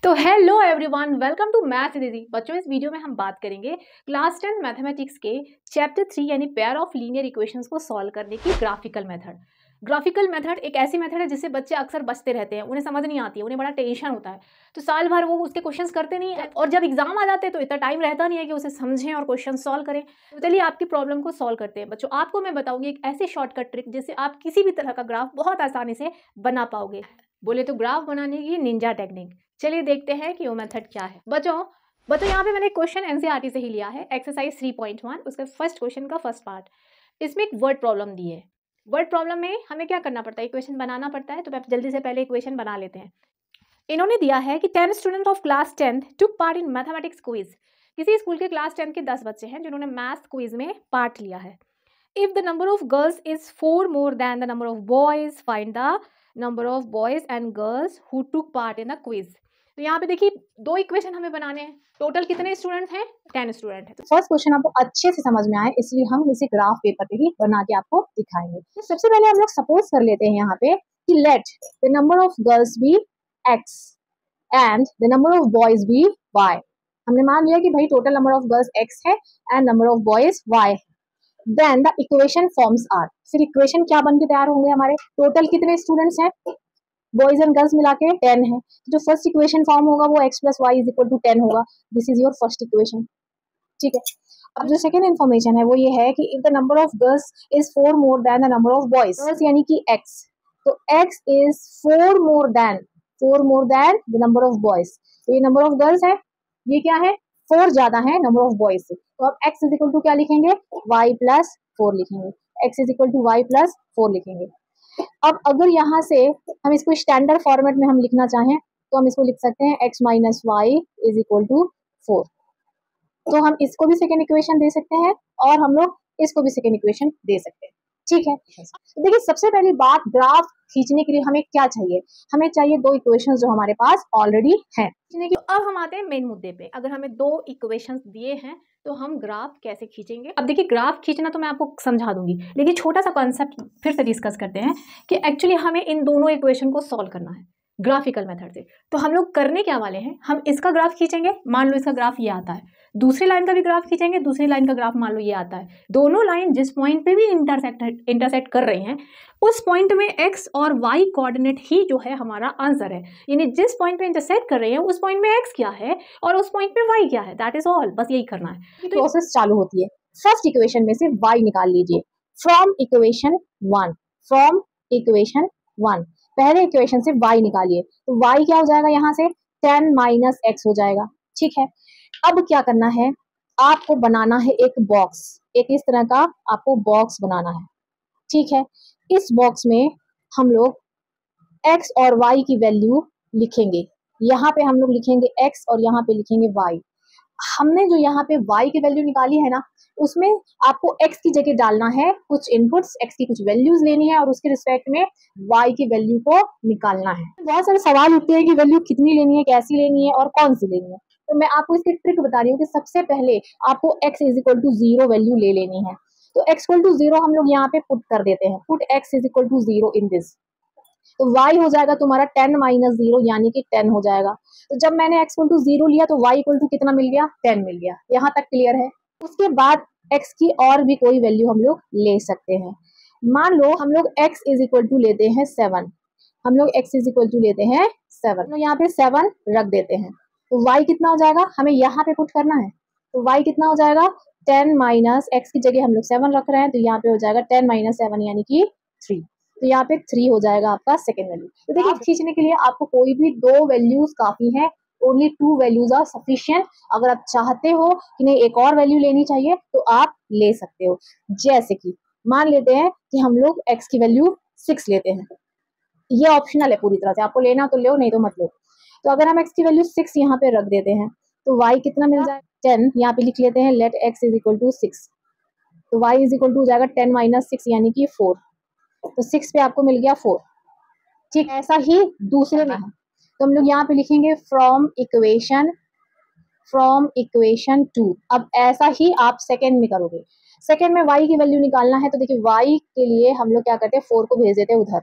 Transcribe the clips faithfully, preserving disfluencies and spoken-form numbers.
तो hello everyone, welcome to math Didi. बच्चों, इस वीडियो में हम बात करेंगे क्लास टेंथ मैथमेटिक्स के चैप्टर थ्री यानी पेयर ऑफ लीनियर इक्वेशंस को सॉल्व करने की ग्राफिकल मेथड। ग्राफिकल मेथड एक ऐसी मेथड है जिससे बच्चे अक्सर बचते रहते हैं, उन्हें समझ नहीं आती है, उन्हें बड़ा टेंशन होता है, तो साल भर वो उसके क्वेश्चंस करते नहीं है और जब एग्जाम आ जाते हैं तो इतना टाइम रहता नहीं है कि उसे समझें और क्वेश्चन सॉल्व करें। तो चलिए आपकी प्रॉब्लम को सॉल्व करते हैं। बच्चों, आपको मैं बताऊंगी एक ऐसी शॉर्टकट ट्रिक जिससे आप किसी भी तरह का ग्राफ बहुत आसानी से बना पाओगे। बोले तो ग्राफ बनाने की निंजा टेक्निक। चलिए देखते हैं कि वो मेथड क्या है। बच्चों बच्चों यहाँ पे मैंने क्वेश्चन एनसीईआरटी से ही लिया है, एक्सरसाइज थ्री पॉइंट वन, उसका फर्स्ट क्वेश्चन का फर्स्ट पार्ट। इसमें एक वर्ड प्रॉब्लम दी है। वर्ड प्रॉब्लम में हमें क्या करना पड़ता है, इक्वेशन बनाना पड़ता है। तो मैं जल्दी से पहले इक्वेशन बना लेते हैं। इन्होंने दिया है कि ten student of class tenth took part in mathematics quiz. किसी स्कूल के क्लास टेंथ के दस बच्चे हैं जिन्होंने मैथ्स क्विज में पार्ट लिया है। If the number of girls is four more than the number of boys, find the number of boys and girls who took part in the quiz. तो यहाँ पे देखिए दो इक्वेशन हमें बनाने हैं। टोटल कितने स्टूडेंट हैं? टेन स्टूडेंट हैं। तो फर्स्ट क्वेश्चन आपको अच्छे से समझ में आए इसलिए हम इसे ग्राफ पेपर पे ही बना के आपको दिखाएंगे। तो सबसे पहले हम लोग सपोज कर लेते हैं यहाँ पे कि let the number of girls be X and the number of boys be Y. हमने मान लिया कि भाई total number of girls X है and number of boys Y है। Then the equation forms are. फिर इक्वेशन क्या बन के तैयार होंगे हमारे? टोटल कितने स्टूडेंट्स हैं बॉयज एंड गर्ल्स मिला के? टेन है। जो फर्स्ट इक्वेशन फॉर्म होगा वो X plus Y is equal to ten होगा। This is your first equation. ठीक है। अब जो सेकंड इन्फॉर्मेशन है वो ये है कि if the number of girls is four more than the number of boys, girls यानी कि x, तो x is four more than four more than the number of boys. तो ये नंबर ऑफ गर्ल्स है, ये क्या है? फोर ज्यादा है नंबर ऑफ बॉयज से। तो अब x इज इक्वल टू क्या लिखेंगे? y प्लस फोर लिखेंगे। x is equal to Y plus four लिखेंगे। अब अगर यहाँ से हम इसको स्टैंडर्ड फॉर्मेट में हम लिखना चाहें तो हम इसको लिख सकते हैं x minus Y is equal to four. तो हम इसको भी सेकेंड इक्वेशन दे सकते हैं और हम लोग इसको भी सेकेंड इक्वेशन दे सकते हैं। ठीक है। तो देखिए सबसे पहली बात, ग्राफ खींचने के लिए हमें क्या चाहिए? हमें चाहिए दो इक्वेशंस जो हमारे पास ऑलरेडी हैं। तो अब हम आते हैं मेन मुद्दे पे। अगर हमें दो इक्वेशंस दिए हैं तो हम ग्राफ कैसे खींचेंगे? अब देखिए ग्राफ खींचना तो मैं आपको समझा दूंगी, लेकिन छोटा सा कॉन्सेप्ट फिर से डिस्कस करते हैं कि एक्चुअली हमें इन दोनों इक्वेशन को सॉल्व करना है ग्राफिकल मेथड से। तो हम लोग करने क्या वाले हैं, हम इसका ग्राफ खींचेंगे। मान लो इसका ग्राफ ये आता है, दूसरी लाइन का भी ग्राफ खींचेंगे, दूसरी लाइन का ग्राफ मान लो ये आता है। दोनों लाइन जिस पॉइंट पे भी इंटरसेक्ट इंटरसेक्ट कर रही हैं उस पॉइंट में एक्स और वाई कोऑर्डिनेट ही जो है हमारा आंसर है। यानी जिस पॉइंट पे इंटरसेक्ट कर रहे हैं उस पॉइंट में एक्स क्या है और उस पॉइंट पे वाई क्या है, दैट इज ऑल। बस यही करना है। तो प्रोसेस चालू होती है। फर्स्ट इक्वेशन में से वाई निकाल लीजिए from equation one. From equation one पहले इक्वेशन से y निकालिए। तो y क्या हो जाएगा? यहाँ से टेन माइनस एक्स हो जाएगा। ठीक है। अब क्या करना है, आपको बनाना है एक बॉक्स। एक इस तरह का आपको बॉक्स बनाना है। ठीक है। इस बॉक्स में हम लोग x और y की वैल्यू लिखेंगे। यहाँ पे हम लोग लिखेंगे x और यहाँ पे लिखेंगे y। हमने जो यहाँ पे y की वैल्यू निकाली है ना, उसमें आपको x की जगह डालना है कुछ इनपुट्स, x की कुछ वैल्यूज लेनी है और उसके रिस्पेक्ट में y की वैल्यू को निकालना है। बहुत सारे सवाल उठते हैं कि वैल्यू कितनी लेनी है, कैसी लेनी है और कौन सी लेनी है। तो मैं आपको इसकी ट्रिक बता रही हूँ कि सबसे पहले आपको x is equal to zero value ले लेनी है। तो x इक्वल टू जीरो हम लोग यहाँ पे पुट कर देते हैं। Put x is equal to zero in this. तो y हो जाएगा तुम्हारा टेन माइनस जीरो यानी कि टेन हो जाएगा। तो जब मैंने x इक्वल टू जीरो लिया तो y इक्वल टू कितना मिल गया? टेन मिल गया। यहाँ तक क्लियर है। उसके बाद x की और भी कोई वैल्यू हम लोग ले सकते हैं। मान लो हम लोग x इज इक्वल टू लेते हैं सेवन। हम लोग x इज इक्वल टू लेते हैं सेवन। हम लोग यहाँ पे सेवन रख देते हैं। तो y कितना हो जाएगा? हमें यहाँ पे पुट करना है। तो y कितना हो जाएगा? टेन माइनस एक्स की जगह हम लोग सेवन रख रहे हैं तो यहाँ पे हो जाएगा टेन माइनस सेवन यानी कि थ्री। तो यहाँ पे थ्री हो जाएगा आपका सेकेंड वैल्यू। तो देखिए खींचने के लिए आपको कोई भी दो वैल्यूज काफी है। Only two values are sufficient. अगर आप चाहते हो कि नहीं एक और वैल्यू लेनी चाहिए तो आप ले सकते हो। जैसे कि मान लेते हैं कि हम लोग x की वैल्यू सिक्स लेते हैं। ये ऑप्शनल है पूरी तरह से, आपको लेना तो लो नहीं तो मत लो। तो अगर हम x की वैल्यू सिक्स यहाँ पे रख देते हैं तो y कितना मिल जाएगा? टेन। यहाँ पे लिख लेते हैं let x is equal to six. तो y इज इक्वल टू हो जाएगा टेन माइनस सिक्स यानी कि फोर। तो सिक्स पे आपको मिल गया फोर। ठीक। ऐसा ही दूसरे में है तो हम लोग यहाँ पे लिखेंगे from equation from equation two. अब ऐसा ही आप सेकेंड में करोगे। सेकेंड में y की वैल्यू निकालना है तो देखिए y के लिए हम लोग क्या करते हैं, फोर को भेज देते हैं उधर।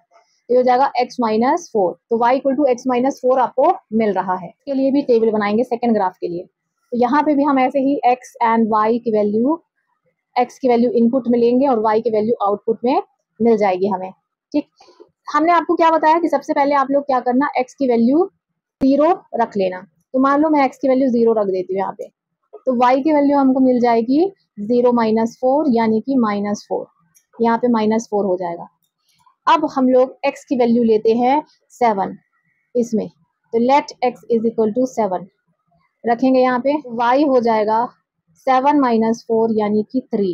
तो ये हो जाएगा x माइनस फोर। तो y equal to X minus four आपको मिल रहा है। इसके लिए भी टेबल बनाएंगे सेकेंड ग्राफ के लिए। तो यहाँ पे भी हम ऐसे ही x एंड y की वैल्यू, x की वैल्यू इनपुट में लेंगे और y की वैल्यू आउटपुट में मिल जाएगी हमें। ठीक, हमने आपको क्या बताया कि सबसे पहले आप लोग क्या करना, x की वैल्यू जीरो रख लेना। तो मान लो मैं x की वैल्यू जीरो रख देती हूँ यहाँ पे, तो y की वैल्यू हमको मिल जाएगी जीरो माइनस फोर यानी कि माइनस फोर। यहाँ पे माइनस फोर हो जाएगा। अब हम लोग x की वैल्यू लेते हैं सेवन इसमें, तो let x is equal to seven रखेंगे यहाँ पे, y हो जाएगा सेवन माइनस फोर यानी कि थ्री।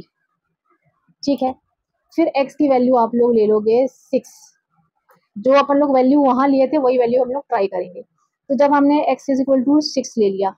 ठीक है, फिर x की वैल्यू आप लोग ले लोगे सिक्स। जो अपन लोग वैल्यू वहां लिए थे वही वैल्यू हम लोग ट्राई करेंगे। तो जब हमने x is equal to six ले लिया,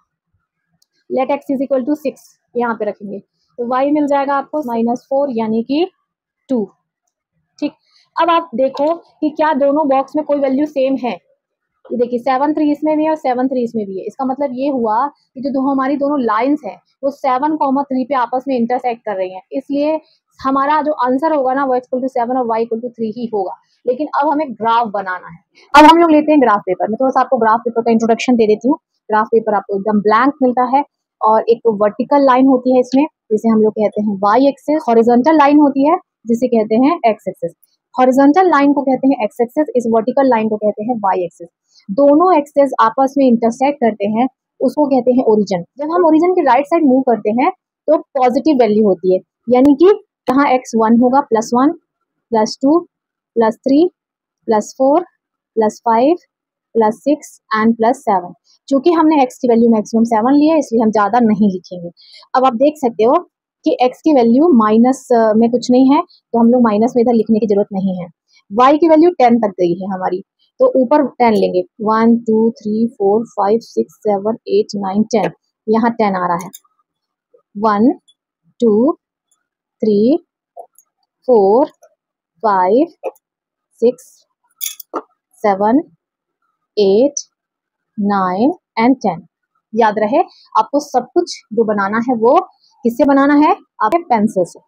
let x is equal to six यहाँ पे रखेंगे, तो y मिल जाएगा आपको माइनस फोर यानी कि टू। ठीक, अब आप देखो कि क्या दोनों बॉक्स में कोई वैल्यू सेम है। ये देखिए सेवन थ्री इसमें भी है और सेवन थ्री इसमें भी है। इसका मतलब ये हुआ कि जो दो हमारी दोनों लाइंस है वो सेवन कॉमा थ्री पे आपस में इंटरसेक्ट कर रही हैं, इसलिए हमारा जो आंसर होगा ना वो x इक्वल टू सेवन और y इक्वल टू थ्री ही होगा। लेकिन अब हमें ग्राफ बनाना है। अब हम लोग लेते हैं ग्राफ पेपर। मैं थोड़ा सा आपको ग्राफ पेपर का इंट्रोडक्शन दे देती हूँ। ग्राफ पेपर आपको एकदम ब्लैंक मिलता है और एक तो वर्टिकल लाइन होती है इसमें जिसे हम लोग कहते हैं y एक्सिस, हॉरिजॉन्टल लाइन होती है जिसे कहते हैं x एक्सिस। हॉरिजॉन्टल लाइन को कहते हैं x एक्सिस, इस वर्टिकल लाइन को कहते हैं y एक्सिस। दोनों एक्सिस आपस में इंटरसेक्ट करते हैं, उसको कहते हैं ओरिजिन। जब हम ओरिजिन के राइट साइड मूव करते हैं तो पॉजिटिव वैल्यू होती है, यानी कि यहाँ x वन होगा, plus one, plus two, plus three, plus four, plus five, plus six and plus seven. चूंकि हमने x की वैल्यू मैक्सिमम सेवन ली है इसलिए हम ज्यादा नहीं लिखेंगे। अब आप देख सकते हो कि x की वैल्यू माइनस में कुछ नहीं है तो हम लोग माइनस में इधर लिखने की जरूरत नहीं है। y की वैल्यू टेन तक गई है हमारी, तो ऊपर टेन लेंगे, one two three four five six seven eight nine ten, यहाँ टेन आ रहा है। One two three four five six seven eight nine and ten. याद रहे आपको सब कुछ जो बनाना है वो किससे बनाना है, आपके पेंसिल से,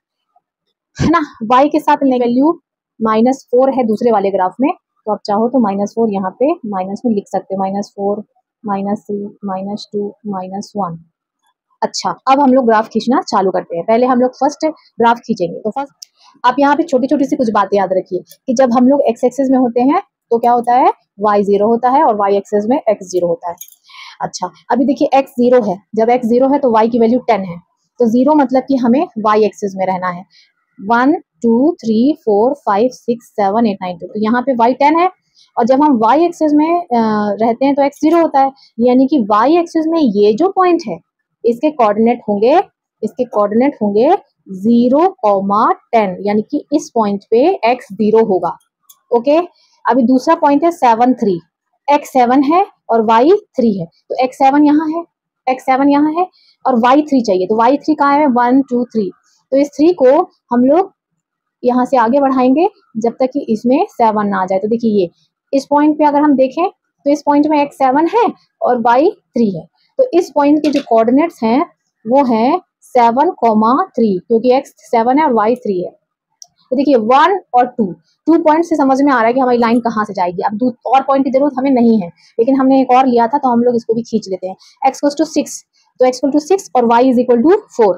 है ना। y के साथ वैल्यू माइनस फोर है दूसरे वाले ग्राफ में, तो आप चाहो तो माइनस फोर यहाँ पे माइनस में लिख सकते हो, minus four, minus three, minus two, minus one. अच्छा, अब हम लोग ग्राफ खींचना चालू करते हैं। पहले हम लोग फर्स्ट ग्राफ खींचेंगे। तो फर्स्ट आप यहाँ पे छोटी छोटी सी कुछ बातें याद रखिए कि जब हम लोग एक्स एक्सिस में होते हैं तो क्या होता है, वाई जीरो होता है और वाई एक्सिस में एक्स जीरो होता है। अच्छा, अभी देखिए एक्स जीरो है, जब एक्स जीरो है तो वाई की वैल्यू टेन है, तो जीरो मतलब कि हमें वाई एक्सिस में रहना है। One two three four five six seven eight nine two, तो यहाँ पे वाई टेन है और जब हम वाई एक्सिस में रहते हैं तो एक्स जीरो होता है, यानी कि वाई एक्सिस में ये जो पॉइंट है इसके कोऑर्डिनेट होंगे इसके कोऑर्डिनेट होंगे जीरो कॉमा टेन, यानी कि इस पॉइंट पे एक्स जीरो होगा। ओके, अभी दूसरा पॉइंट है सेवन थ्री, एक्स सेवन है और वाई थ्री है, तो एक्स सेवन यहाँ है, एक्स सेवन यहाँ है और वाई थ्री चाहिए, तो वाई थ्री कहाँ है, वन टू थ्री, तो इस थ्री को हम लोग यहाँ से आगे बढ़ाएंगे जब तक कि इसमें सेवन ना आ जाए। तो देखिए ये इस पॉइंट पे अगर हम देखें तो इस पॉइंट में एक्स सेवन है और वाई थ्री है, तो इस पॉइंट के जो कोऑर्डिनेट्स हैं वो है सेवन कॉमा थ्री, क्योंकि एक्स सेवन है और वाई थ्री है। तो देखिए वन और टू, टू पॉइंट से समझ में आ रहा है कि हमारी लाइन कहाँ से जाएगी। अब और पॉइंट की जरूरत हमें नहीं है, लेकिन हमने एक और लिया था तो हम लोग इसको भी खींच लेते हैं। एक्स इक्वल टू सिक्स, तो एक्स इक्वल टू सिक्स और Y is equal to four,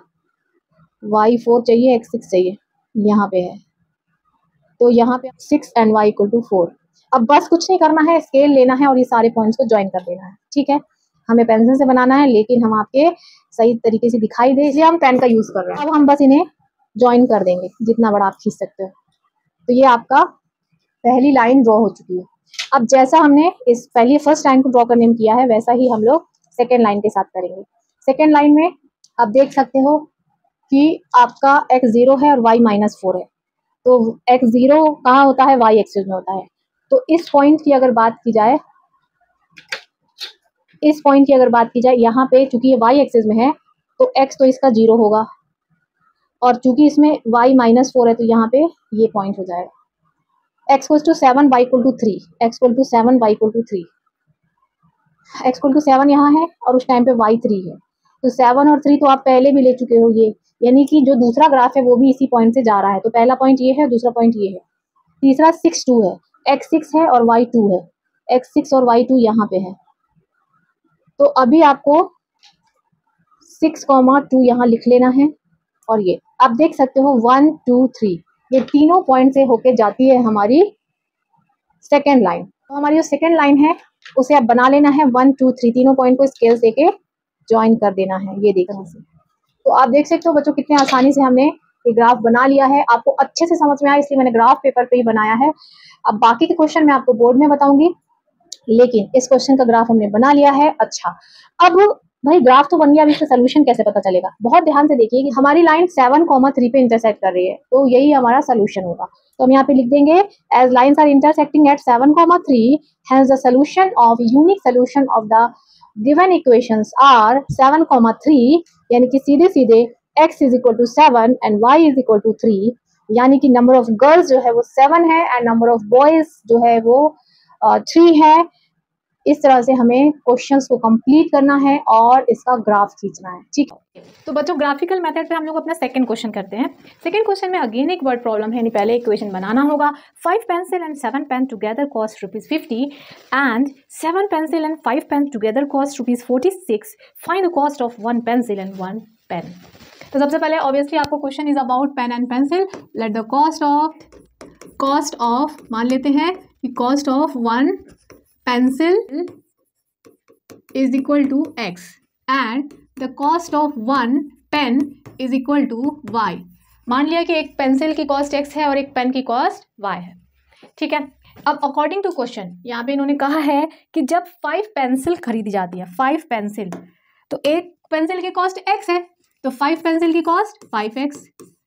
Y four चाहिए, एक्स सिक्स चाहिए, यहाँ पे है, तो यहाँ पे six and Y equal to four. अब बस कुछ नहीं करना है, स्केल लेना है और ये सारे पॉइंट्स को ज्वाइन कर देना है। ठीक है, हमें पेंसिल से बनाना है लेकिन हम आपके सही तरीके से दिखाई दे इसलिए हम पेन का यूज कर रहे हैं। अब हम बस इन्हें ज्वाइन कर देंगे, जितना बड़ा आप खींच सकते हो। तो ये आपका पहली लाइन ड्रॉ हो चुकी है। अब जैसा हमने इस पहली फर्स्ट लाइन को ड्रॉ करने में किया है वैसा ही हम लोग सेकेंड लाइन के साथ करेंगे। सेकेंड लाइन में आप देख सकते हो कि आपका एक्स जीरो है और वाई माइनस फोर है, तो एक्स जीरो कहाँ होता है, वाई एक्सिस में होता है। तो इस पॉइंट की अगर बात की जाए इस पॉइंट की अगर बात की जाए यहाँ पे चूंकि ये वाई एक्सिस में है तो एक्स तो इसका जीरो होगा और चूंकि इसमें वाई माइनस फोर है तो यहाँ पे ये पॉइंट हो जाएगा। X equal to seven, y equal to three, x equal to seven, y equal to three, x equal to seven यहाँ है और उस टाइम पे वाई थ्री है, तो सेवन और थ्री तो आप पहले भी ले चुके हो ये, यानी कि जो दूसरा ग्राफ है वो भी इसी पॉइंट से जा रहा है। तो पहला पॉइंट ये है, दूसरा पॉइंट ये है, तीसरा सिक्स टू है, एक्स सिक्स है और वाई टू है, एक्स सिक्स और वाई टू यहाँ पे है। तो अभी आपको सिक्स कॉमा टू यहाँ लिख लेना है और ये आप देख सकते हो वन टू थ्री ये तीनों पॉइंट से होके जाती है हमारी सेकेंड लाइन। तो हमारी जो सेकेंड लाइन है उसे आप बना लेना है, वन टू थ्री तीनों पॉइंट को स्केल से के ज्वाइन कर देना है ये देखने से। तो आप देख सकते हो बच्चों कितने आसानी से हमने ये ग्राफ बना लिया है। आपको अच्छे से समझ में आया इसलिए मैंने ग्राफ पेपर पे ही बनाया है। अब बाकी के क्वेश्चन मैं आपको बोर्ड में बताऊंगी, लेकिन इस क्वेश्चन का ग्राफ हमने बना लिया है। अच्छा, अब भाई ग्राफ तो बन गया, अब इसका सोल्यूशन कैसे पता चलेगा? बहुत ध्यान से देखिए कि हमारी लाइन सेवन कॉमा थ्री पे इंटरसेक्ट कर रही है, तो यही हमारा सोल्यूशन होगा। तो हम यहाँ पे लिख देंगे as lines are intersecting at seven comma three has the solution of unique solution of the given equations are seven comma three, यानी कि सीधे सीधे x is equal to seven and y is equal to three, यानी कि number of girls जो है वो seven है एंड नंबर ऑफ बॉयज जो है वो थ्री uh, है। इस तरह से हमें क्वेश्चंस को कंप्लीट करना है और इसका ग्राफ खींचना है। ठीक है, तो बच्चों ग्राफिकल मेथड पे हम लोग अपना सेकंड क्वेश्चन करते हैं। सेकंड क्वेश्चन में अगेन एक वर्ड प्रॉब्लम है, यानी पहले इक्वेशन बनाना होगा। Five pencil and seven pen together cost rupees fifty and seven pencil and five pen together cost rupees forty six, find the cost of one pencil and one pen. तो सबसे पहले obviously आपको question is about pen and pencil. Let the cost of cost of मान लेते हैं कि cost of one pencil is equal to x and the cost of one pen is equal to y। मान लिया कि एक pencil की cost x है और एक पेन की कॉस्ट y है। ठीक है, अब अकॉर्डिंग टू क्वेश्चन यहाँ पे इन्होंने कहा है कि जब फाइव पेंसिल खरीदी जाती है, फाइव पेंसिल, तो एक पेंसिल की कॉस्ट x है, तो फाइव पेंसिल की कॉस्ट फाइव एक्स,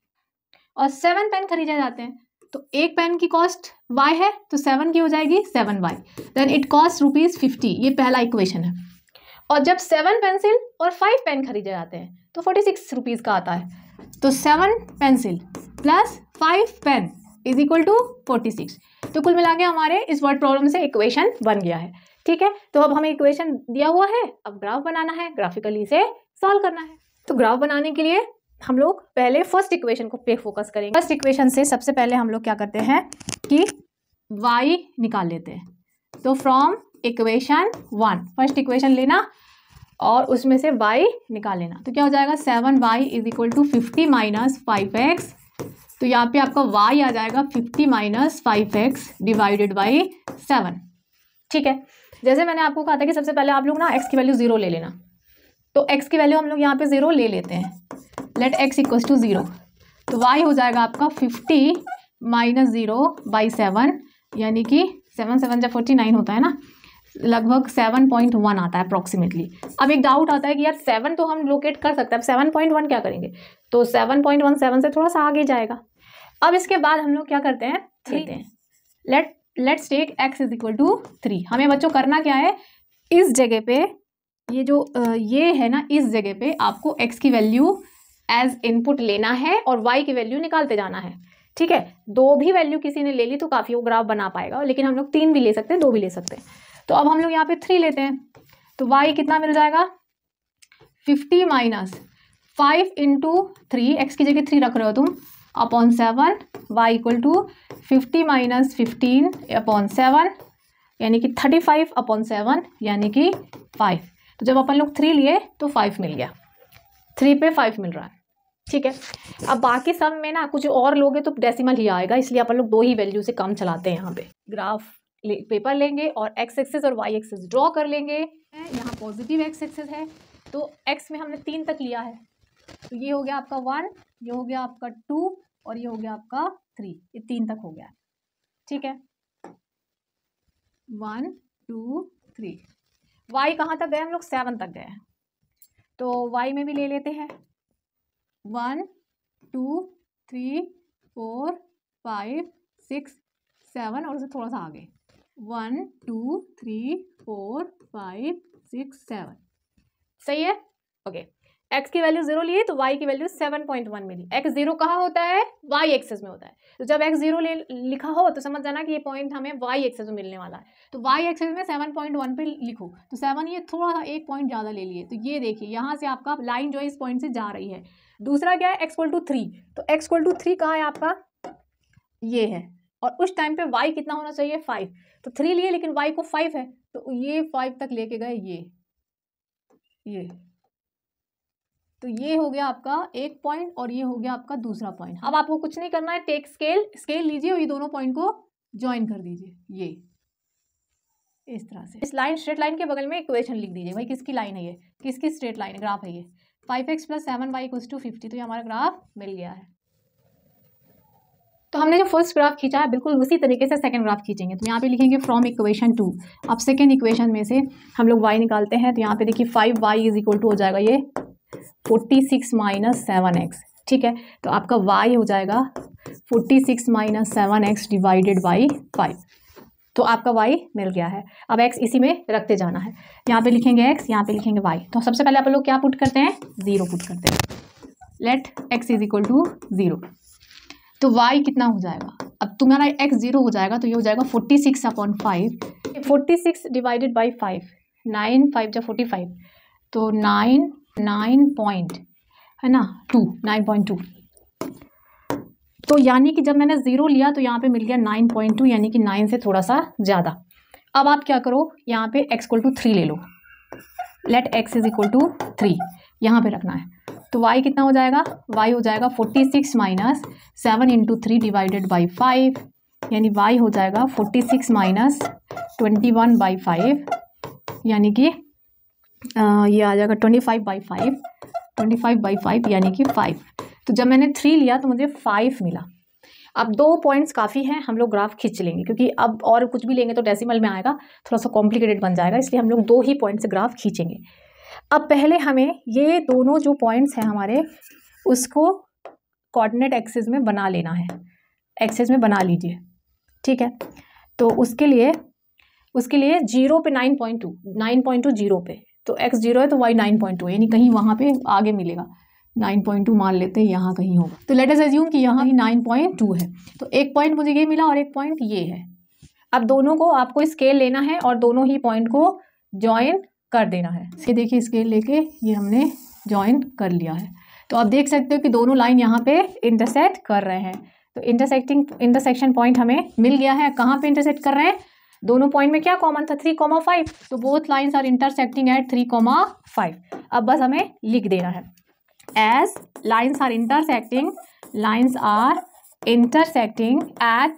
और सेवन पेन खरीदे जाते हैं तो एक पेन की कॉस्ट y है तो सेवन की हो जाएगी seven y, then it cost rupees fifty. ये पहला इक्वेशन है। और जब सेवन पेंसिल और फाइव पेन खरीदे जाते हैं तो फोर्टी सिक्स रुपीज़ का आता है। तो seven pencil plus five pen is equal to forty six. तो कुल मिला के हमारे इस वर्ड प्रॉब्लम से इक्वेशन बन गया है। ठीक है, तो अब हमें इक्वेशन दिया हुआ है, अब ग्राफ बनाना है, ग्राफिकली इसे सॉल्व करना है। तो ग्राफ बनाने के लिए हम लोग पहले फर्स्ट इक्वेशन को पे फोकस करेंगे। फर्स्ट इक्वेशन से सबसे पहले हम लोग क्या करते हैं कि y निकाल लेते हैं। तो from equation one first equation लेना और उसमें से y निकाल लेना। तो क्या हो जाएगा, seven y is equal to fifty minus five x. तो यहाँ पे आपका y आ जाएगा fifty minus five x divided by seven. ठीक है, जैसे मैंने आपको कहा था कि सबसे पहले आप लोग ना x की वैल्यू जीरो ले लेना, तो x की वैल्यू हम लोग यहाँ पे जीरो ले लेते हैं। Let x equals to zero, तो y हो जाएगा आपका fifty minus zero by seven, यानी कि सेवन सेवन जब फोर्टी नाइन होता है ना, लगभग सेवन पॉइंट वन आता है अप्रॉक्सीमेटली। अब एक डाउट आता है कि यार सेवन तो हम लोकेट कर सकते हैं, अब सेवन पॉइंट वन क्या करेंगे? तो सेवन पॉइंट वन सेवन से थोड़ा सा आगे जाएगा। अब इसके बाद हम लोग क्या करते हैं, लेते हैं let let's take x is equal to three. हमें बच्चों करना क्या है, इस जगह पे ये जो ये है ना, इस जगह पे आपको x की वैल्यू एज इनपुट लेना है और y की वैल्यू निकालते जाना है। ठीक है, दो भी वैल्यू किसी ने ले ली तो काफ़ी वो ग्राफ बना पाएगा, लेकिन हम लोग तीन भी ले सकते हैं, दो भी ले सकते हैं। तो अब हम लोग यहाँ पे थ्री लेते हैं, तो y कितना मिल जाएगा, fifty minus five into three, x की जगह थ्री रख रहे हो तुम, upon seven, y equal to fifty minus fifteen upon seven, यानी कि थर्टी फाइव अपॉन सेवन, यानी कि फाइव। तो जब अपन लोग थ्री लिए तो फाइव मिल गया, थ्री पे फाइव मिल रहा है। ठीक है, अब बाकी सब में ना कुछ और लोगे तो डेसिमल ही आएगा, इसलिए अपन लोग दो ही वैल्यू से कम चलाते हैं। यहाँ पे ग्राफ ले, पेपर लेंगे और एक्स एक्सिस और वाई एक्सिस ड्रॉ कर लेंगे। यहाँ पॉजिटिव एक्स एक्सिस है तो एक्स में हमने तीन तक लिया है, तो ये हो गया आपका वन, ये हो गया आपका टू और ये हो गया आपका थ्री, ये तीन तक हो गया। ठीक है, वन टू थ्री। वाई कहाँ तक गए हम लोग, सेवन तक गए हैं, तो वाई में भी ले लेते हैं, one two three four five six seven और उसे थोड़ा सा आगे, one two three four five six seven. सही है, ओके। एक्स की वैल्यू जीरो लिए तो वाई की वैल्यू सेवन पॉइंट वन मिली। एक्स जीरो कहाँ होता है, वाई एक्सेस में होता है, तो जब एक्स जीरो ले लिखा हो तो समझ जाना कि ये पॉइंट हमें वाई एक्सेस में मिलने वाला है। तो वाई एक्सेस में सेवन पॉइंट वन पे लिखो, तो सेवन ये थोड़ा सा एक पॉइंट ज़्यादा ले लिए, तो ये देखिए यहाँ से आपका लाइन जो है इस पॉइंट से जा रही है। दूसरा क्या है, एक्स इक्वल टू थ्री, तो एक्स इक्वल टू थ्री कहाँ है आपका, ये है, और उस टाइम पे y कितना होना चाहिए फाइव, तो थ्री लिए लेकिन y को फाइव है तो ये फाइव तक लेके गए ये ये तो ये हो गया आपका एक पॉइंट और ये हो गया आपका दूसरा पॉइंट। अब आपको कुछ नहीं करना है, टेक स्केल, स्केल लीजिए और ये दोनों पॉइंट को ज्वाइन कर दीजिए ये इस तरह से। इस लाइन स्ट्रेट लाइन के बगल में इक्वेशन लिख दीजिए, भाई किसकी लाइन है ये, किसकी स्ट्रेट लाइन ग्राफ है ये, five x plus seven y equals to fifty, तो ये हमारा ग्राफ मिल गया है। तो हमने जो फर्स्ट ग्राफ खींचा है बिल्कुल उसी तरीके से सेकंड ग्राफ खींचेंगे। तो यहाँ पे लिखेंगे फ्रॉम इक्वेशन टू, अब सेकंड इक्वेशन में से हम लोग y निकालते हैं। तो यहाँ पे देखिए five y is equal to हो जाएगा ये forty six minus seven x, ठीक है। तो आपका y हो जाएगा forty six minus seven x divided by five, तो आपका y मिल गया है। अब x इसी में रखते जाना है, यहाँ पे लिखेंगे x, यहाँ पे लिखेंगे y। तो सबसे पहले आप लोग क्या पुट करते हैं, जीरो पुट करते हैं, let x is equal to zero. तो y कितना हो जाएगा, अब तुम्हारा x जीरो हो जाएगा तो ये हो जाएगा forty six upon five, forty six divided by five, nine five जा फोर्टी फाइव, तो नाइन नाइन पॉइंट है ना टू, नाइन पॉइंट टू। तो यानी कि जब मैंने जीरो लिया तो यहाँ पे मिल गया नाइन पॉइंट टू, यानी कि नाइन से थोड़ा सा ज़्यादा। अब आप क्या करो, यहाँ पे x इक्वल टू थ्री ले लो, let x is equal to three यहाँ पे रखना है। तो y कितना हो जाएगा, y हो जाएगा forty six minus seven into three divided by five, यानी y हो जाएगा forty six minus twenty one by five, यानी कि आ, ये आ जाएगा twenty five by five, twenty five by five यानी कि फाइव। तो जब मैंने थ्री लिया तो मुझे फाइव मिला। अब दो पॉइंट्स काफ़ी हैं, हम लोग ग्राफ खींच लेंगे क्योंकि अब और कुछ भी लेंगे तो डेसिमल में आएगा, थोड़ा सा कॉम्प्लिकेटेड बन जाएगा, इसलिए हम लोग दो ही पॉइंट से ग्राफ खींचेंगे। अब पहले हमें ये दोनों जो पॉइंट्स हैं हमारे, उसको कोऑर्डिनेट एक्सिस में बना लेना है, एक्सिस में बना लीजिए, ठीक है। तो उसके लिए उसके लिए जीरो पे nine point two, nine point two zero पे, तो x जीरो है तो y नाइन पॉइंट टू, यानी कहीं वहाँ पे आगे मिलेगा, नाइन पॉइंट टू मान लेते हैं यहाँ कहीं होगा। तो लेट अस अज्यूम कि यहाँ ही नाइन पॉइंट टू है, तो एक पॉइंट मुझे ये मिला और एक पॉइंट ये है। अब दोनों को आपको स्केल लेना है और दोनों ही पॉइंट को ज्वाइन कर देना है। ये देखिए स्केल लेके ये हमने ज्वाइन कर लिया है। तो आप देख सकते हो कि दोनों लाइन यहाँ पे इंटरसेक्ट कर रहे हैं। तो इंटरसेक्टिंग इंटरसेक्शन पॉइंट हमें मिल गया है। कहाँ पे इंटरसेक्ट कर रहे हैं, दोनों पॉइंट में क्या कॉमन था, थ्री कॉमा फाइव, तो both lines are intersecting at three comma five. अब बस हमें लिख देना है, as lines are intersecting, lines are intersecting at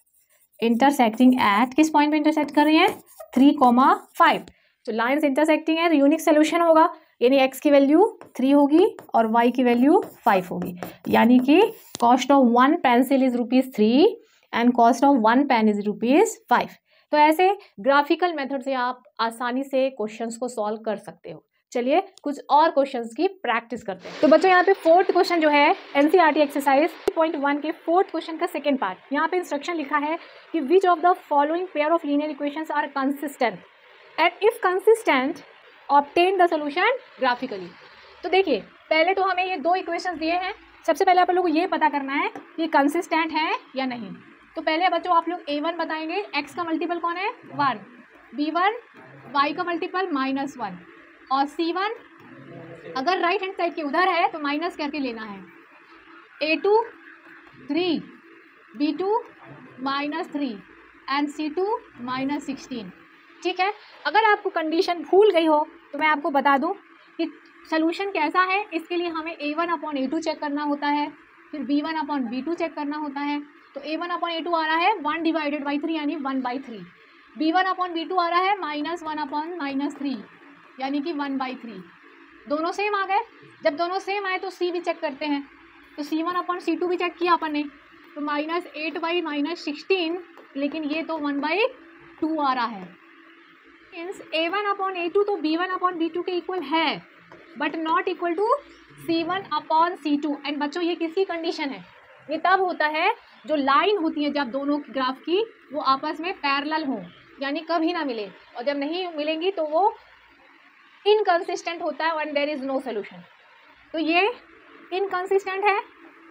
intersecting at किस पॉइंट पे इंटरसेक्ट कर रही हैं, थ्री कॉमा फाइव। तो लाइन्स इंटरसेक्टिंग है तो यूनिक सोल्यूशन होगा, यानी x की वैल्यू थ्री होगी और y की वैल्यू फाइव होगी, यानी कि cost of one pencil is rupees three and cost of one pen is rupees five. तो ऐसे ग्राफिकल मेथड से आप आसानी से क्वेश्चंस को सॉल्व कर सकते हो। चलिए कुछ और क्वेश्चंस की प्रैक्टिस करते हैं। तो बच्चों यहाँ पे फोर्थ क्वेश्चन जो है एनसीईआरटी एक्सरसाइज पॉइंट वन के फोर्थ क्वेश्चन का सेकंड पार्ट, यहाँ पे इंस्ट्रक्शन लिखा है कि which of the following pair of linear equations are consistent and if consistent obtain the solution graphically. तो देखिए पहले तो हमें ये दो इक्वेशंस दिए हैं, सबसे पहले आप लोगों को ये पता करना है कि कंसिस्टेंट है या नहीं। तो पहले बच्चों आप लोग ए वन बताएंगे, x का मल्टीपल कौन है वन, बी वन y का मल्टीपल माइनस वन, और सी वन अगर राइट हैंड साइड के उधर है तो माइनस करके लेना है, a two three, b two minus three and c two minus sixteen. ठीक है, अगर आपको कंडीशन भूल गई हो तो मैं आपको बता दूं कि सोल्यूशन कैसा है। इसके लिए हमें a one upon A two check करना होता है, फिर B one upon B two check करना होता है। तो a one upon A two आ रहा है वन डिवाइडेड बाई थ्री यानी one by three, b one upon B two आ रहा है minus one upon minus three यानी कि वन बाई थ्री। दोनों सेम आ गए, जब दोनों सेम आए तो सी भी चेक करते हैं। तो c one upon c two भी चेक किया अपन ने, तो minus eight by minus sixteen, लेकिन ये तो वन बाई टू आ रहा है। Means a one upon A two तो b one upon B two के इक्वल है but not equal to c one upon c two. And बच्चों ये किसकी कंडीशन है, ये तब होता है जो लाइन होती है जब दोनों ग्राफ की वो आपस में पैरेलल हो, यानी कभी ना मिले, और जब नहीं मिलेंगी तो वो इनकंसिस्टेंट होता है and there is no solution. तो ये इनकंसिस्टेंट है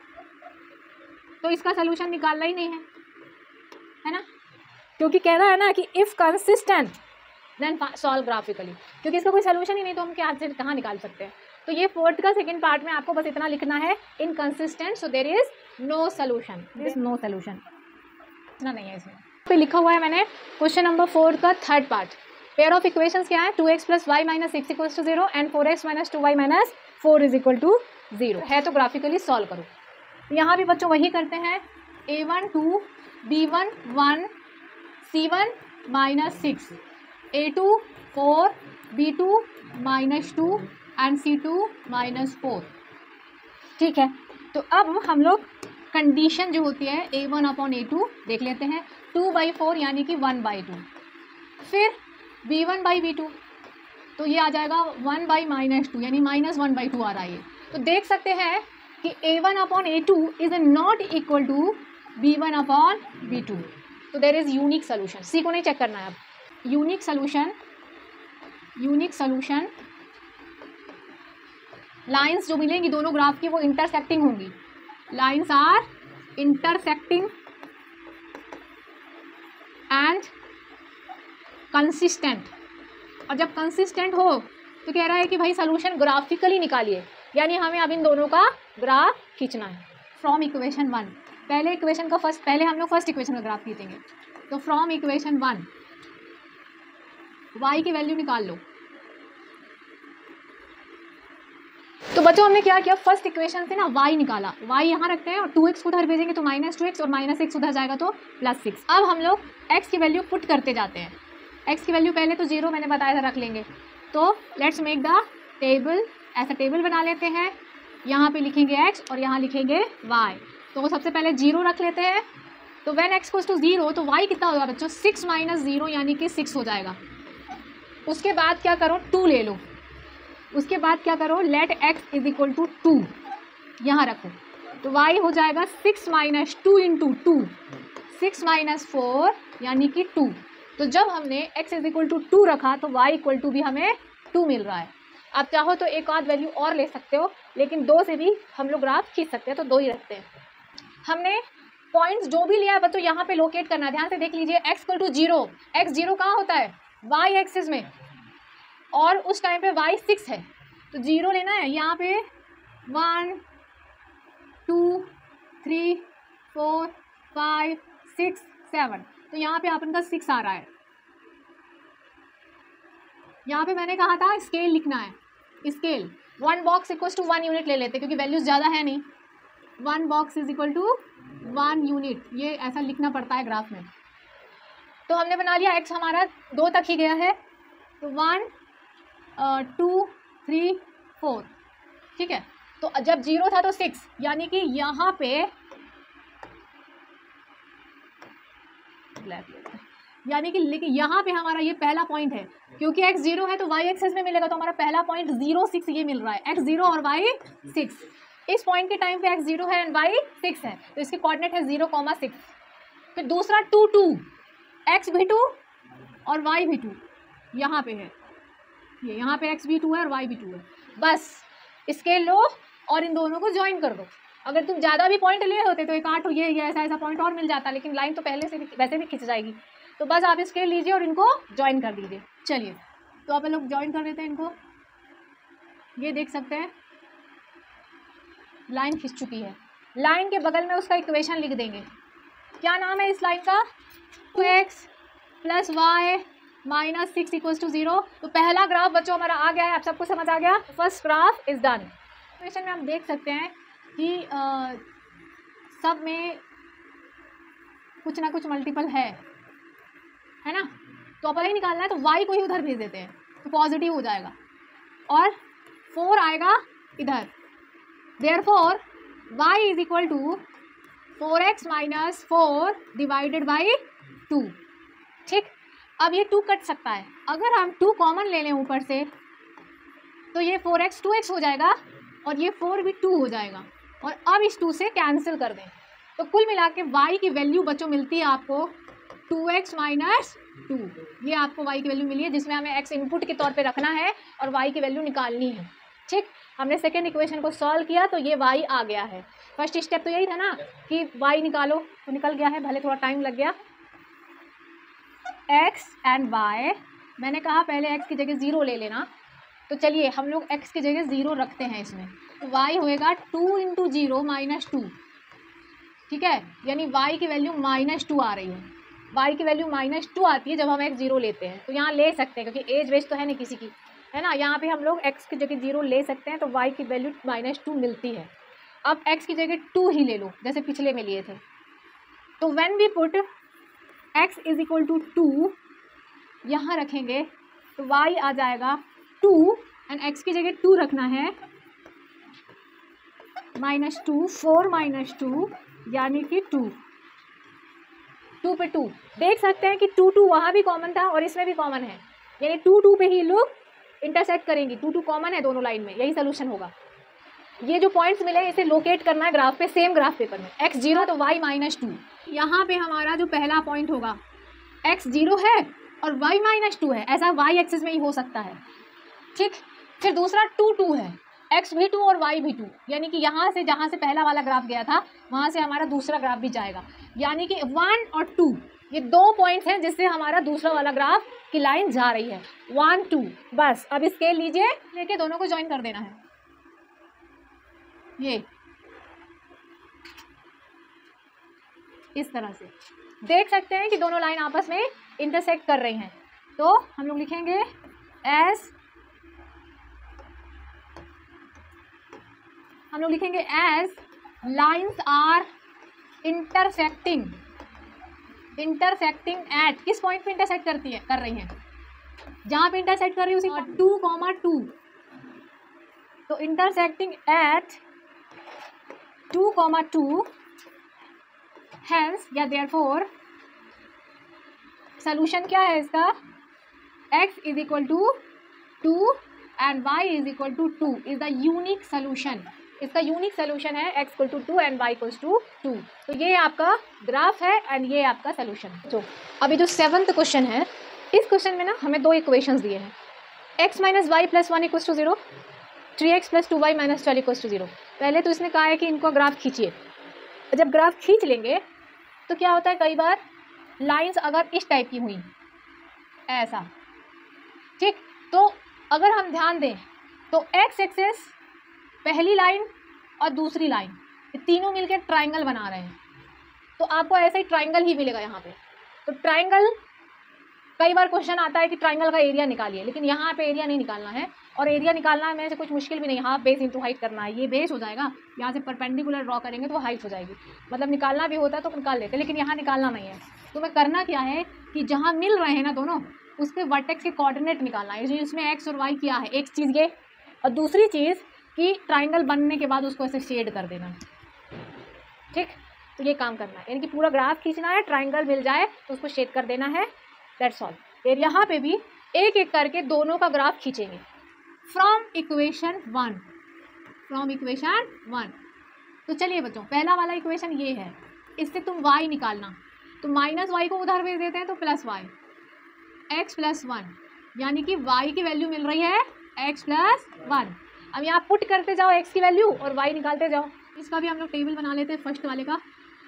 तो इसका सोल्यूशन निकालना ही नहीं है, है ना, क्योंकि कह रहा है ना कि if consistent then solve graphically, क्योंकि इसका कोई सोल्यूशन ही नहीं तो हम क्या से कहाँ निकाल सकते हैं। तो ये फोर्थ का सेकंड पार्ट में आपको बस इतना लिखना है, inconsistent so there is no solution, there is no solution. इतना नहीं है इसमें। पे लिखा हुआ है मैंने क्वेश्चन नंबर फोर का third part. Pair of equations क्या है, two x plus y minus six equals to zero and four x minus two y minus four is equal to zero है। तो ग्राफिकली सॉल्व करो। यहाँ भी बच्चों वही करते हैं, a one two, B one one, c one minus six, a two four, b two minus two and c two minus four. ठीक है, तो अब हम लोग कंडीशन जो होती है A one upon A two देख लेते हैं। टू बाई फोर यानी कि वन बाई टू, फिर B one by B two, तो ये आ जाएगा वन बाई माइनस टू यानी माइनस वन बाई टू आ रहा है ये। तो देख सकते हैं कि A one upon A two is not equal to B one upon B two. तो there is unique solution. C को नहीं चेक करना है अब। Unique solution, unique solution lines जो मिलेंगी दोनों ग्राफ की वो इंटरसेक्टिंग होंगी। Lines are intersecting and consistent. और जब कंसिस्टेंट हो तो कह रहा है कि भाई सोल्यूशन ग्राफिकली निकालिए, यानी हमें अब इन दोनों का ग्राफ खींचना है। फ्रॉम इक्वेशन वन, पहले इक्वेशन का फर्स्ट पहले हम लोग फर्स्ट इक्वेशन का ग्राफ खींचेंगे। तो फ्रॉम इक्वेशन वन y की वैल्यू निकाल लो। तो बच्चों हमने क्या किया, फर्स्ट इक्वेशन से ना y निकाला, y यहाँ रखते हैं और टू एक्स को उधर भेजेंगे तो माइनस टू एक्स और माइनस एक्स उधर जाएगा तो प्लस सिक्स। अब हम लोग x की वैल्यू पुट करते जाते हैं। x की वैल्यू पहले तो जीरो मैंने बताया था रख लेंगे। तो लेट्स मेक द टेबल, ऐसा टेबल बना लेते हैं। यहाँ पे लिखेंगे x और यहाँ लिखेंगे y। तो सबसे पहले जीरो रख लेते हैं। तो when x goes to zero तो y कितना होगा बच्चों, सिक्स माइनस जीरो यानी कि सिक्स हो जाएगा। उसके बाद क्या करो, टू ले लो। उसके बाद क्या करो, let x is equal to two यहाँ रखो। तो y हो जाएगा six minus two into two, six minus four यानी कि टू। तो जब हमने x is equal to two रखा तो y इक्वल टू भी हमें टू मिल रहा है। आप चाहो तो एक आध वैल्यू और ले सकते हो, लेकिन दो से भी हम लोग ग्राफ खींच सकते हैं, तो दो ही रखते हैं। हमने पॉइंट्स जो भी लिया है बच्चों यहाँ पे लोकेट करना है। ध्यान से देख लीजिए, x equal to zero, x zero कहाँ होता है, y एक्सिस में, और उस टाइम पे y सिक्स है। तो जीरो लेना है यहाँ पे, one two three four five six seven, तो यहाँ पे अपन का सिक्स आ रहा है। यहाँ पे मैंने कहा था स्केल लिखना है, scale one box equal to one unit ले लेते क्योंकि वैल्यूज ज़्यादा है नहीं। One box is equal to one unit, ये ऐसा लिखना पड़ता है ग्राफ में। तो हमने बना लिया, x हमारा दो तक ही गया है, तो वन टू थ्री फोर, ठीक है। तो जब जीरो था तो सिक्स, यानी कि यहाँ पे यानी कि लेकिन यहाँ पे हमारा ये पहला पॉइंट है, क्योंकि x जीरो है तो y एक्सिस में मिलेगा, तो हमारा पहला पॉइंट जीरो सिक्स ये मिल रहा है, x जीरो और y सिक्स। इस पॉइंट के टाइम पे x जीरो है एंड y सिक्स है, तो इसके कोऑर्डिनेट है जीरो कॉमा सिक्स। फिर दूसरा टू टू, x भी टू और y भी टू यहाँ पे है, ये यहाँ पे x भी टू है और y भी टू है। बस स्केल लो और इन दोनों को ज्वाइन कर दो। अगर तुम ज़्यादा भी पॉइंट लिए होते तो एक आठ ये ये ऐसा ऐसा पॉइंट और मिल जाता, लेकिन लाइन तो पहले से भी वैसे भी खिंच जाएगी। तो बस आप स्केल लीजिए और इनको ज्वाइन कर दीजिए। चलिए तो आप लोग ज्वाइन कर देते हैं इनको, ये देख सकते हैं लाइन खिंच चुकी है। लाइन के बगल में उसका इक्वेशन लिख देंगे। क्या नाम है इस लाइन का, two x plus y minus six equals to zero. तो पहला ग्राफ बच्चों हमारा आ गया है, आप सबको समझ आ गया, first graph is done. Equation में आप देख सकते हैं कि आ, सब में कुछ ना कुछ मल्टीपल है है ना। तो अपन ही निकालना है, तो y को ही उधर भेज देते हैं तो पॉजिटिव हो जाएगा और फोर आएगा इधर। Therefore y is equal to four x minus four divided by two. ठीक, अब ये टू कट सकता है, अगर हम टू कॉमन ले लें ऊपर से तो ये फोर एक्स टू एक्स हो जाएगा और ये फोर भी टू हो जाएगा, और अब इस टू से कैंसिल कर दें। तो कुल मिला के y की वैल्यू बच्चों मिलती है आपको टू एक्स माइनस टू। ये आपको y की वैल्यू मिली है, जिसमें हमें x इनपुट के तौर पे रखना है और y की वैल्यू निकालनी है। ठीक, हमने सेकेंड इक्वेशन को सॉल्व किया तो ये y आ गया है। फर्स्ट स्टेप तो यही था ना कि y निकालो, तो निकल गया है, भले थोड़ा टाइम लग गया। x एंड y, मैंने कहा पहले x की जगह ज़ीरो ले लेना, तो चलिए हम लोग x की जगह ज़ीरो रखते हैं इसमें। तो y होएगा two into zero minus two, ठीक है, यानी y की वैल्यू माइनस टू आ रही है, y की वैल्यू माइनस टू आती है जब हम x जीरो लेते हैं। तो यहाँ ले सकते हैं क्योंकि एज वेज तो है नहीं किसी की, है ना, यहाँ पे हम लोग x की जगह जीरो ले सकते हैं तो y की वैल्यू माइनस टू मिलती है। अब x की जगह टू ही ले लो जैसे पिछले में लिए थे। तो when we put x is equal to two यहाँ रखेंगे तो y आ जाएगा टू एंड x की जगह टू रखना है minus two, four minus two यानी कि टू, टू पे टू देख सकते हैं कि टू टू वहाँ भी कॉमन था और इसमें भी कॉमन है, यानी टू टू पे ही लोग इंटरसेक्ट करेंगी, टू टू कॉमन है दोनों लाइन में, यही सोल्यूशन होगा। ये जो पॉइंट्स मिले इसे लोकेट करना है ग्राफ पे, सेम ग्राफ पेपर में, x जीरो तो y माइनस टू। यहाँ पे हमारा जो पहला पॉइंट होगा x जीरो है और y माइनस टू है, ऐसा y एक्सिस में ही हो सकता है, ठीक। फिर दूसरा टू टू है, x भी टू और y भी टू, यानी कि यहाँ से जहाँ से पहला वाला ग्राफ गया था वहाँ से हमारा दूसरा ग्राफ भी जाएगा, यानी कि वन और टू ये दो पॉइंट्स हैं जिससे हमारा दूसरा वाला ग्राफ की लाइन जा रही है, वन टू। बस अब स्केल लीजिए, लेके दोनों को ज्वाइन कर देना है, ये इस तरह से देख सकते हैं कि दोनों लाइन आपस में इंटरसेक्ट कर रही हैं। तो हम लोग लिखेंगे एस हम लोग लिखेंगे as lines are intersecting, intersecting at, किस पॉइंट पे इंटरसेक्ट करती है कर रही हैं, जहाँ पे इंटरसेक्ट कर रही है उसी टू कॉमा टू, तो intersecting at two comma two, hence या देयरफॉर सोल्यूशन क्या है इसका, x is equal to two and y is equal to two is the unique solution. इसका यूनिक सोल्यूशन है x equal to two and y equal to two. तो ये आपका graph है एंड ये आपका सोल्यूशन है। जो अभी जो सेवन्थ क्वेश्चन है, इस क्वेश्चन में ना हमें दो इक्वेशंस दिए हैं, x minus y plus one equal to zero, three x plus two y minus twelve equal to zero. पहले तो इसने कहा है कि इनको ग्राफ खींचिए, जब ग्राफ खींच लेंगे तो क्या होता है, कई बार लाइंस अगर इस टाइप की हुई ऐसा, ठीक, तो अगर हम ध्यान दें तो x एक्सेस पहली लाइन और दूसरी लाइन तीनों मिलकर ट्राइंगल बना रहे हैं, तो आपको ऐसा ही ट्राइंगल ही मिलेगा यहाँ पे। तो ट्राइंगल कई बार क्वेश्चन आता है कि ट्राइंगल का एरिया निकालिए, लेकिन यहाँ पे एरिया नहीं निकालना है, और एरिया निकालना में से कुछ मुश्किल भी नहीं, हाफ बेस इंटू हाइट करना है, ये बेस हो जाएगा, यहाँ से परपेंडिकुलर ड्रॉ करेंगे तो वो हाइट हो जाएगी, मतलब निकालना भी होता है तो निकाल लेते, लेकिन यहाँ निकालना नहीं है। तो मैं करना क्या है कि जहाँ मिल रहे हैं ना दोनों, उसके वर्टेक्स के कोऑर्डिनेट निकालना है, इसमें एक्स और वाई किया है, एक चीज़ ये, और दूसरी चीज़ कि ट्राइंगल बनने के बाद उसको ऐसे शेड कर देना, ठीक। तो ये काम करना है, यानी कि पूरा ग्राफ खींचना है, ट्राइंगल मिल जाए तो उसको शेड कर देना है, दैट्स ऑल। फिर यहाँ पे भी एक एक करके दोनों का ग्राफ खींचेंगे from equation one, from equation one. तो चलिए बच्चों, पहला वाला इक्वेशन ये है, इससे तुम y निकालना, तो माइनस वाई को उधर भेज देते हैं तो plus y, x plus one, यानी कि y की वैल्यू मिल रही है x प्लस वन। अब यहाँ पुट करते जाओ x की वैल्यू और y निकालते जाओ। इसका भी हम लोग टेबल बना लेते हैं फर्स्ट वाले का,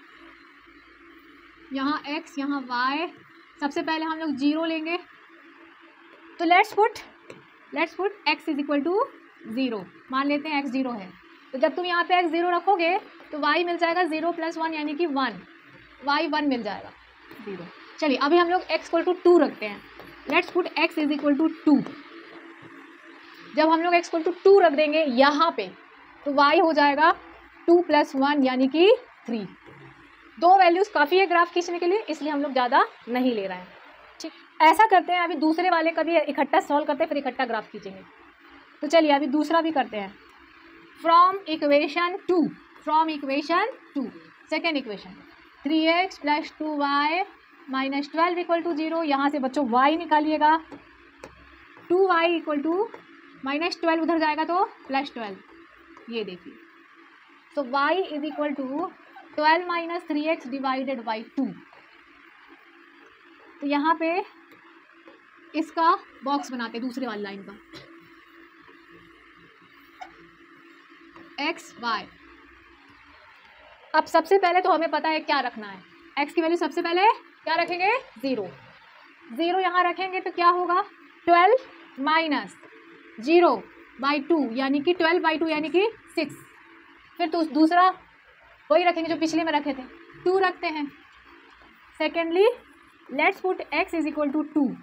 यहाँ x यहाँ y, सबसे पहले हम लोग जीरो लेंगे, तो let's put let's put x is equal to zero, मान लेते हैं x ज़ीरो है, तो जब तुम यहाँ पे x ज़ीरो रखोगे तो y मिल जाएगा ज़ीरो प्लस वन यानी कि वन, y वन मिल जाएगा ज़ीरो। चलिए अभी हम लोग x इक्वल टू टू रखते हैं, let's put x is equal to two. जब हम लोग x इक्वल टू टू रख देंगे यहाँ पे तो y हो जाएगा टू प्लस वन यानी कि थ्री। दो वैल्यूज़ काफ़ी है ग्राफ खींचने के लिए, इसलिए हम लोग ज़्यादा नहीं ले रहे हैं, ठीक। ऐसा करते हैं, अभी दूसरे वाले का भी इकट्ठा सॉल्व करते हैं, फिर इकट्ठा ग्राफ खींचेंगे। तो चलिए अभी दूसरा भी करते हैं, from equation two, from equation two second equation, three x plus two y minus twelve equal to zero. यहाँ से बच्चों y निकालिएगा, two y equal to minus twelve उधर जाएगा तो प्लस ट्वेल्व, ये देखिए, तो y is equal to twelve minus three x divided by two. तो यहाँ पे इसका बॉक्स बनाते हैं दूसरे वाली लाइन का, एक्स वाई। अब सबसे पहले तो हमें पता है क्या रखना है, x की वैल्यू सबसे पहले क्या रखेंगे, ज़ीरो, ज़ीरो यहाँ रखेंगे तो क्या होगा, twelve minus zero by two यानी कि ट्वेल्व बाई टू यानी कि सिक्स। फिर तो दूसरा वही रखेंगे जो पिछले में रखे थे, टू रखते हैं। Secondly let's put x is equal to two.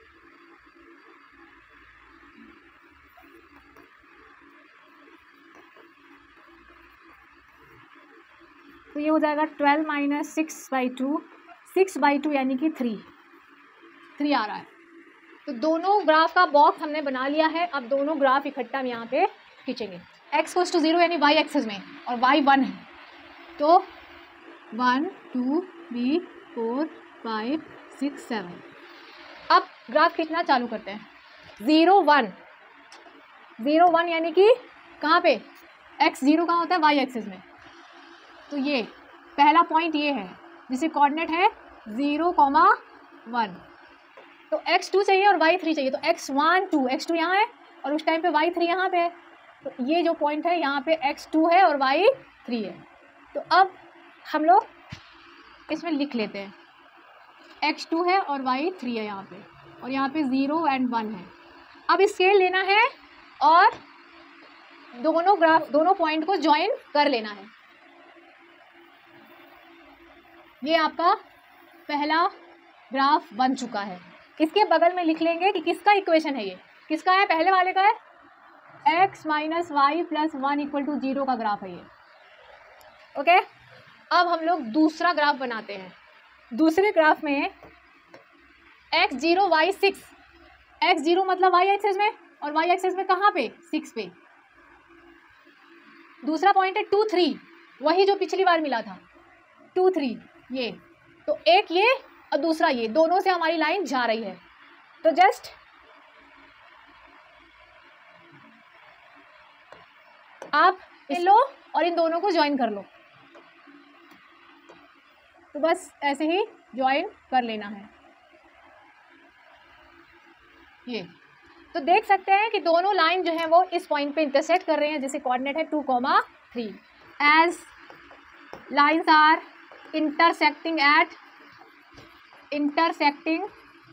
तो ये हो जाएगा twelve minus six by two, six by two यानी कि थ्री, थ्री आ रहा है। तो दोनों ग्राफ का बॉक्स हमने बना लिया है। अब दोनों ग्राफ इकट्ठा हम यहाँ पे खींचेंगे। x कोस टू जीरो यानी y एक्सिस में और y वन है, तो one two three four five six seven. अब ग्राफ खींचना चालू करते हैं। ज़ीरो वन, ज़ीरो वन यानी कि कहाँ पे, x जीरो कहाँ होता है, y एक्सिस में। तो ये पहला पॉइंट ये है जिसे कोऑर्डिनेट है ज़ीरो कॉमा वन। तो एक्स टू चाहिए और वाई थ्री चाहिए, तो x one two, x two यहाँ है और उस टाइम पे वाई थ्री यहाँ पे है। तो ये जो पॉइंट है यहाँ पे एक्स टू है और वाई थ्री है। तो अब हम लोग इसमें लिख लेते हैं एक्स टू है और वाई थ्री है यहाँ पे, और यहाँ पे ज़ीरो एंड वन है। अब स्केल लेना है और दोनों ग्राफ, दोनों पॉइंट को ज्वाइन कर लेना है। ये आपका पहला ग्राफ बन चुका है। इसके बगल में लिख लेंगे कि किसका इक्वेशन है, ये किसका है, पहले वाले का है, x minus y plus one equal to zero का ग्राफ है ये। ओके, अब हम लोग दूसरा ग्राफ बनाते हैं। दूसरे ग्राफ में x zero y six, x zero मतलब वाई एक्सिस में और वाई एक्सिस में कहाँ पे, सिक्स पे। दूसरा पॉइंट है टू थ्री, वही जो पिछली बार मिला था, टू थ्री ये। तो एक ये और दूसरा ये, दोनों से हमारी लाइन जा रही है। तो जस्ट आप इन लो और इन दोनों को ज्वाइन कर लो। तो बस ऐसे ही ज्वाइन कर लेना है ये। तो देख सकते हैं कि दोनों लाइन जो है वो इस पॉइंट पे इंटरसेक्ट कर रहे हैं, जिसे कोऑर्डिनेट है two comma three. As lines are intersecting at intersecting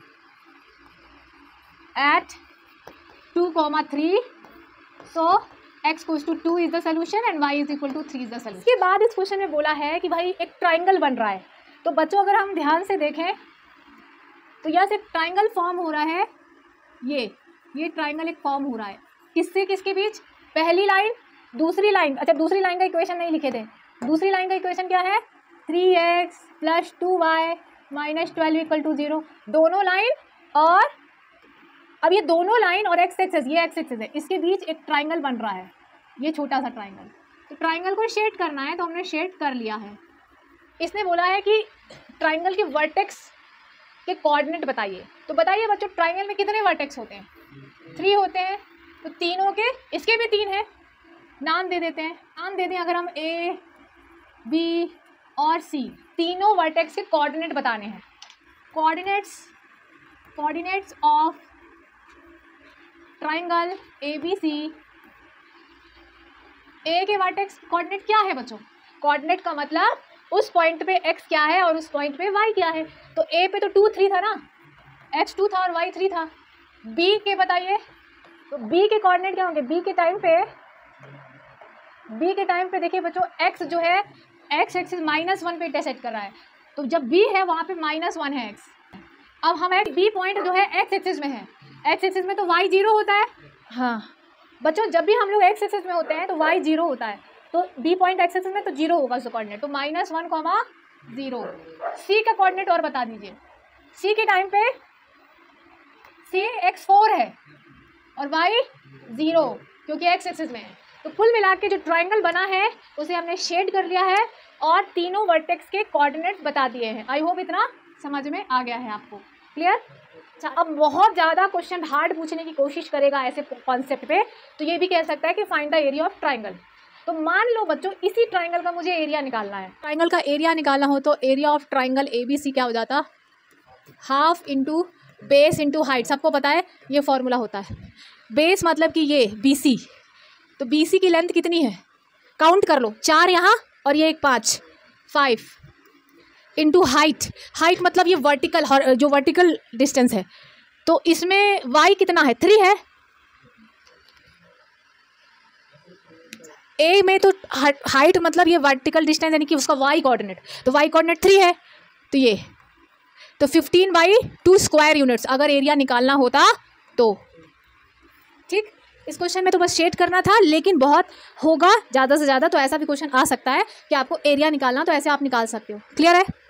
at two comma three, so x goes to two is the solution and y is equal to three is the solution। इसके बाद इस question में बोला है कि भाई एक triangle बन रहा है। तो बच्चों अगर हम ध्यान से देखें तो यहाँ से ट्राइंगल फॉर्म हो रहा है, ये ये ट्राइंगल एक फॉर्म हो रहा है। किससे किसके बीच, पहली लाइन दूसरी लाइन, अच्छा दूसरी लाइन का इक्वेशन नहीं लिखे थे। दूसरी लाइन का इक्वेशन क्या है, three x plus two y minus twelve equal to zero. दोनों लाइन, और अब ये दोनों लाइन और एक्स एक्सिस, ये एक्स एक्सिस है, इसके बीच एक ट्राइंगल बन रहा है, ये छोटा सा ट्राइंगल। तो ट्राइंगल को शेड करना है, तो हमने शेड कर लिया है। इसने बोला है कि ट्राइंगल के वर्टेक्स के कोऑर्डिनेट बताइए। तो बताइए बच्चों, ट्राइंगल में कितने वर्टेक्स होते हैं, थ्री होते हैं। तो तीनों के, इसके भी तीन है, नाम दे देते हैं। नाम दे दें अगर हम ए बी और सी, तीनों वर्टेक्स के कोऑर्डिनेट बताने हैं। Coordinates coordinates of triangle A B C. A के वर्टेक्स कोऑर्डिनेट क्या है बच्चों, कोऑर्डिनेट का मतलब उस पॉइंट पे x क्या है और उस पॉइंट पे y क्या है। तो a पे तो टू थ्री था ना, x टू था और y थ्री था। b के बताइए, तो b के कोऑर्डिनेट क्या होंगे, b के टाइम पे b के टाइम पे देखिए बच्चों, x जो है x एक्सिस माइनस वन पे इंटरसेक्ट कर रहा है। तो जब b है वहाँ पे माइनस वन है x। अब हमारे b पॉइंट जो है x एक्सिस में है, x एक्सिस में तो y जीरो होता है। हाँ बच्चों, जब भी हम लोग x एक्सिस में होते हैं तो y जीरो होता है, तो b पॉइंट x एक्सिस में तो जीरो होगा उसका कोऑर्डिनेट, तो minus one comma zero. c का कोऑर्डिनेट और बता दीजिए, c के टाइम पे c एक्स फोर है और y जीरो, क्योंकि x एक्सिस में है। तो कुल मिला के जो ट्राइंगल बना है उसे हमने शेड कर लिया है और तीनों वर्टेक्स के कोऑर्डिनेट बता दिए हैं। आई होप इतना समझ में आ गया है आपको, क्लियर। अच्छा, अब बहुत ज़्यादा क्वेश्चन हार्ड पूछने की कोशिश करेगा ऐसे कॉन्सेप्ट पे, तो ये भी कह सकता है कि find the area of triangle. तो मान लो बच्चों, इसी ट्राइंगल का मुझे एरिया निकालना है। ट्राइंगल का एरिया निकालना हो तो area of triangle A B C क्या हो जाता, half into base into height. सबको पता है ये फॉर्मूला होता है। बेस मतलब कि ये बी सी, तो बी सी की लेंथ कितनी है, काउंट कर लो, चार यहाँ और ये एक पाँच, फाइव इंटू हाइट। हाइट मतलब ये वर्टिकल, जो वर्टिकल डिस्टेंस है, तो इसमें वाई कितना है, थ्री है। ए में तो हाइट मतलब ये वर्टिकल डिस्टेंस यानी कि उसका वाई कोऑर्डिनेट, तो वाई कोऑर्डिनेट थ्री है, तो ये तो fifteen by two square units अगर एरिया निकालना होता तो। ठीक, इस क्वेश्चन में तो बस शेड करना था, लेकिन बहुत होगा ज़्यादा से ज़्यादा, तो ऐसा भी क्वेश्चन आ सकता है कि आपको एरिया निकालना, तो ऐसे आप निकाल सकते हो। क्लियर है?